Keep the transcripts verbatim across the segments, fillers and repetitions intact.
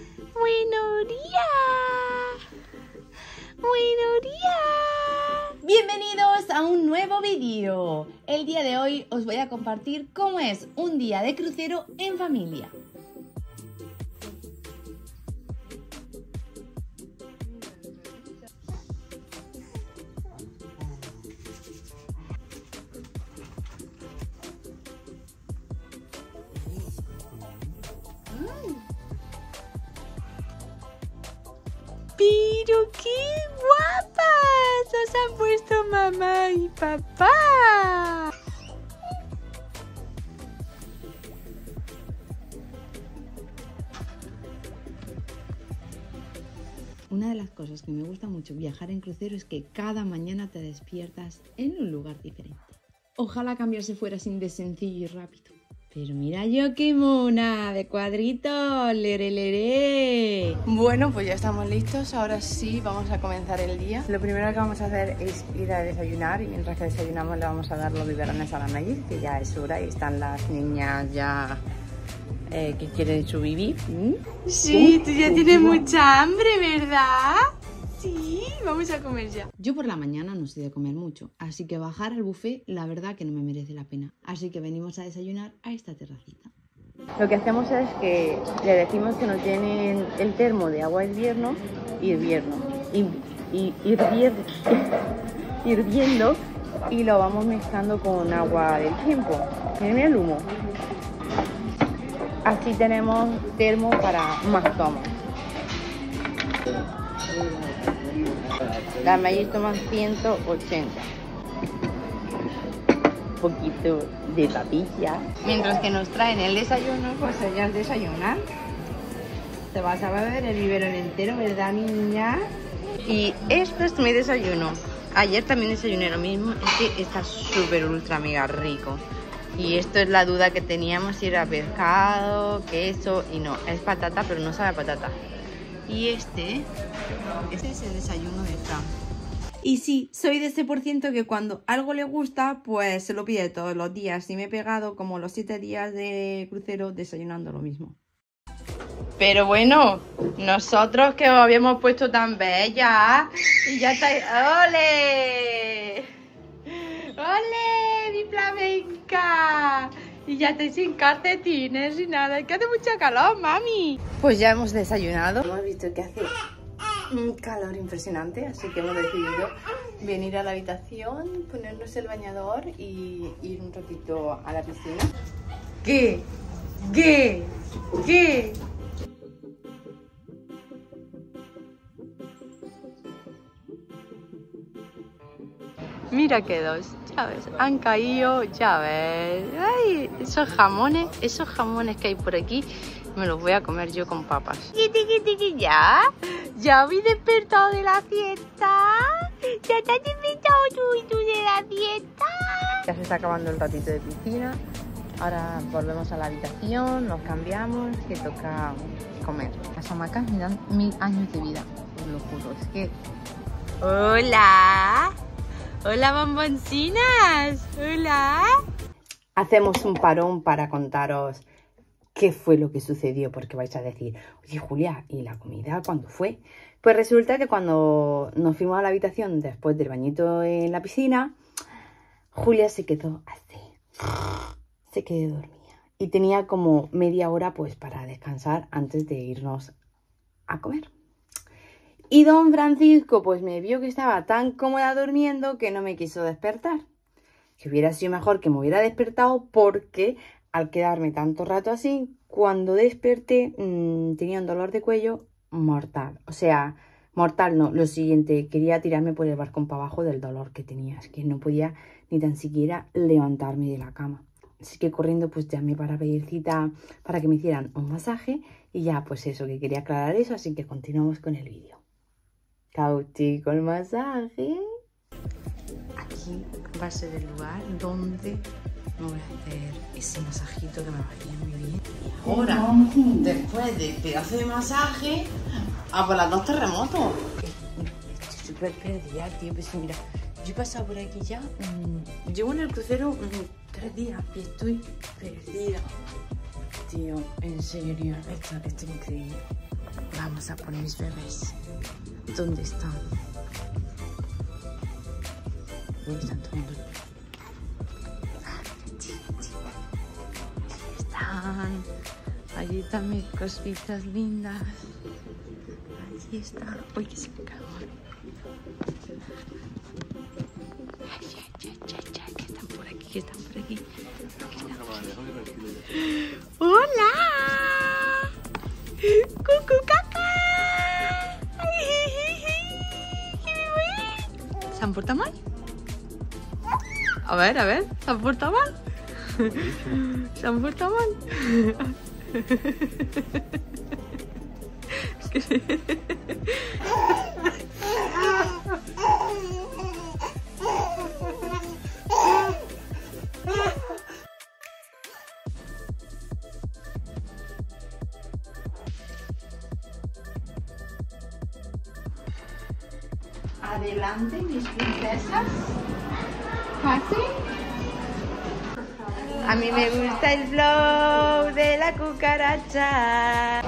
Buenos días. Buenos días. Bienvenidos a un nuevo vídeo. El día de hoy os voy a compartir cómo es un día de crucero en familia. ¡Pero qué guapas! ¡Os han puesto mamá y papá! Una de las cosas que me gusta mucho viajar en crucero es que cada mañana te despiertas en un lugar diferente. Ojalá cambiarse fuera así de sencillo y rápido. Pero mira yo qué mona, de cuadritos, lere lere. Bueno, pues ya estamos listos, ahora sí vamos a comenzar el día. Lo primero que vamos a hacer es ir a desayunar y mientras que desayunamos le vamos a dar los biberones a la Melly, que ya es hora y están las niñas ya eh, que quieren su bibi. ¿Mm? Sí, tú ya tienes mucha hambre, ¿verdad? Sí, vamos a comer ya. Yo por la mañana no soy de comer mucho, así que bajar al buffet la verdad que no me merece la pena. Así que venimos a desayunar a esta terracita. Lo que hacemos es que le decimos que nos llenen el termo de agua hirviendo, hirviendo, y, hirviendo, hirviendo y lo vamos mezclando con agua del tiempo. Miren el humo. Así tenemos termo para más tomas. Las Melly toman ciento ochenta. Un poquito de papilla. Mientras que nos traen el desayuno, pues ellas desayunan. Te vas a beber el biberón entero, ¿verdad, niña? Y esto es mi desayuno. Ayer también desayuné lo mismo. Es que está súper ultra mega rico. Y esto es la duda que teníamos, si era pescado, queso, y no, es patata, pero no sabe a patata. Y este, este es el desayuno de Fran. Y sí, soy de ese por ciento que cuando algo le gusta, pues se lo pide todos los días. Y me he pegado como los siete días de crucero desayunando lo mismo. Pero bueno, nosotros que os habíamos puesto tan bellas y ya estáis... ¡Ole! ¡Ole! ¡Mi flamenca! Y ya estáis sin calcetines y nada. Es que hace mucha calor, mami. Pues ya hemos desayunado. Hemos visto que hace un calor impresionante, así que hemos decidido venir a la habitación, ponernos el bañador y ir un ratito a la piscina. ¿Qué? ¿Qué? ¿Qué? Mira que dos, ya ves, han caído, ya ves. Ay, esos jamones, esos jamones que hay por aquí, me los voy a comer yo con papas. ¿Ya? ¿Ya habéis despertado de la fiesta? ¿Ya te has despertado tú y tú de la fiesta? Ya se está acabando el ratito de piscina. Ahora volvemos a la habitación, nos cambiamos, que toca comer. Las hamacas me dan mil años de vida, os lo juro. Es que... ¡Hola! ¡Hola, bomboncinas! ¡Hola! Hacemos un parón para contaros qué fue lo que sucedió, porque vais a decir, oye, Julia, ¿y la comida cuándo fue? Pues resulta que cuando nos fuimos a la habitación después del bañito en la piscina, Julia se quedó así, se quedó dormida. Y tenía como media hora pues para descansar antes de irnos a comer. Y don Francisco pues me vio que estaba tan cómoda durmiendo que no me quiso despertar. Que hubiera sido mejor que me hubiera despertado porque al quedarme tanto rato así, cuando desperté mmm, tenía un dolor de cuello mortal. O sea, mortal no, lo siguiente, quería tirarme por el balcón para abajo del dolor que tenía. Es que no podía ni tan siquiera levantarme de la cama. Así que corriendo pues llamé para pedir cita para que me hicieran un masaje y ya pues eso, que quería aclarar eso, así que continuamos con el vídeo. Cauti con el masaje. Aquí va a ser el lugar donde me voy a hacer ese masajito que me va a ir muy bien. Y ahora, después de pedazo de masaje, a por las dos terremotos. Estoy súper perdida, tío. Pues mira, yo he pasado por aquí ya. Mmm, llevo en el crucero mmm, tres días y estoy perdida. Tío, en serio, esto, esto es increíble. Vamos a por mis bebés. ¿Dónde están? ¿Dónde están tomando el pelo? Allí están. Allí están mis cositas lindas. Allí están. Uy, que se me cago. Ay, ay, ay, ay, ay, que están por aquí, que están por aquí. ¡Hola! ¡Cucu caca! ¿Se han portado mal? A ver, a ver, ¿se han portado mal? ¿Se han portado mal? Adelante, mis princesas. Fácil. A mí me gusta el flow de la cucaracha.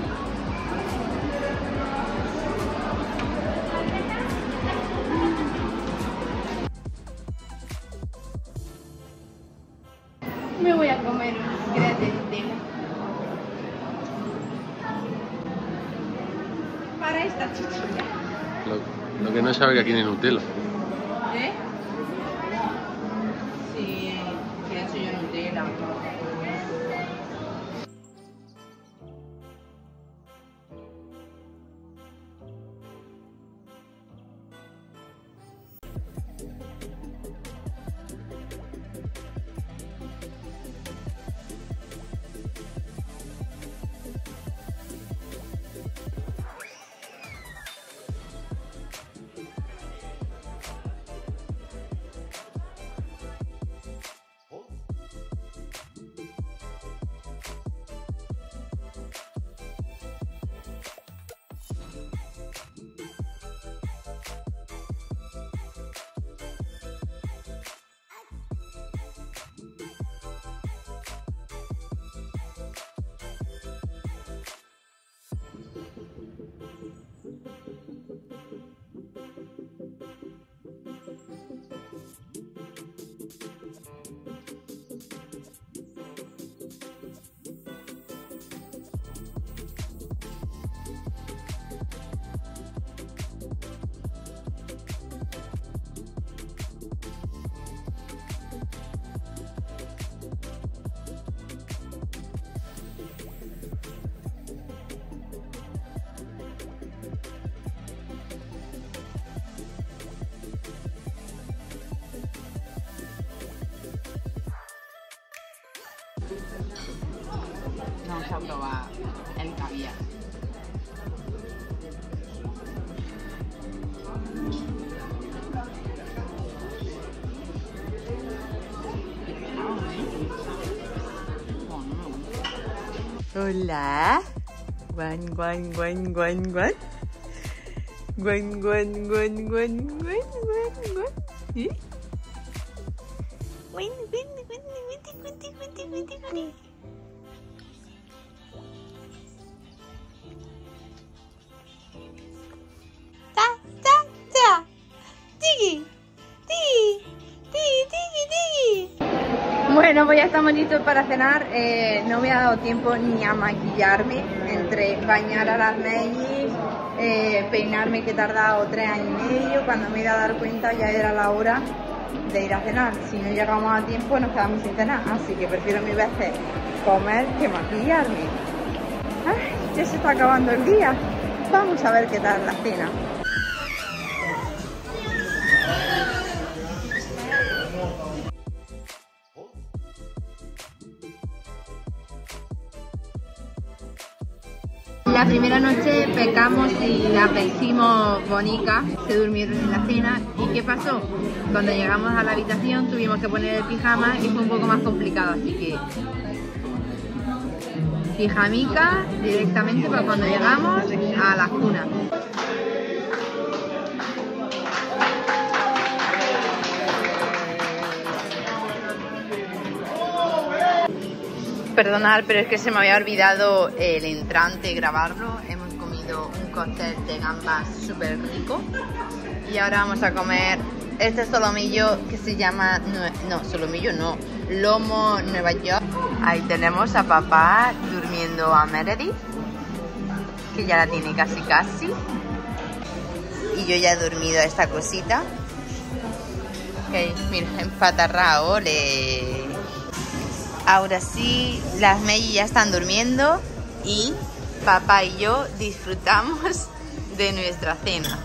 Me voy a comer un grande de Nutella. Para esta chuchilla. Lo, lo que no sabe que aquí no hay Nutella. ¿Eh? Sí, pienso yo Nutella. Vamos a probar el caviar. Hola. Guan, guan, guan, guan, guan. Guan, guan, guan, guan, guan, guan, guan. ¿Sí? Guan, guan, guan, guan, guan, guan, guan, guan. Bueno, pues ya estamos listos para cenar. Eh, no me ha dado tiempo ni a maquillarme, entre bañar a las mellis, eh, peinarme, que he tardado tres años y medio. Cuando me he ido a dar cuenta ya era la hora de ir a cenar. Si no llegamos a tiempo nos quedamos sin cenar, así que prefiero mil veces comer que maquillarme. Ay, ya se está acabando el día. Vamos a ver qué tal la cena. La primera noche pecamos y la hicimos bonica, se durmieron en la cena. ¿Y qué pasó? Cuando llegamos a la habitación tuvimos que poner el pijama y fue un poco más complicado, así que pijamica directamente para cuando llegamos a la cuna. Perdonad, pero es que se me había olvidado el entrante grabarlo. Hemos comido un cóctel de gambas súper rico. Y ahora vamos a comer este solomillo que se llama... No, solomillo no. Lomo Nueva York. Ahí tenemos a papá durmiendo a Meredith, que ya la tiene casi casi. Y yo ya he dormido a esta cosita. Ok, mira, empatarrao, ole. Ahora sí, las Meiji ya están durmiendo y papá y yo disfrutamos de nuestra cena.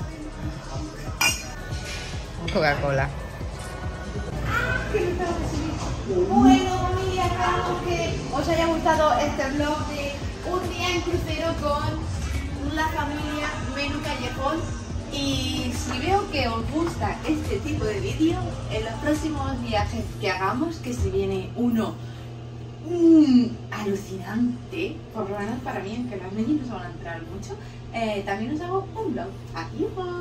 Coca-Cola. Bueno, familia, esperamos que os haya gustado este vlog de un día en crucero con la familia Menú Callejón. Y si veo que os gusta este tipo de vídeo, en los próximos viajes que hagamos, que se viene uno mmm, alucinante, por lo menos para mí, aunque las Meiji no se van a enterar mucho, eh, también os hago un vlog. Adiós.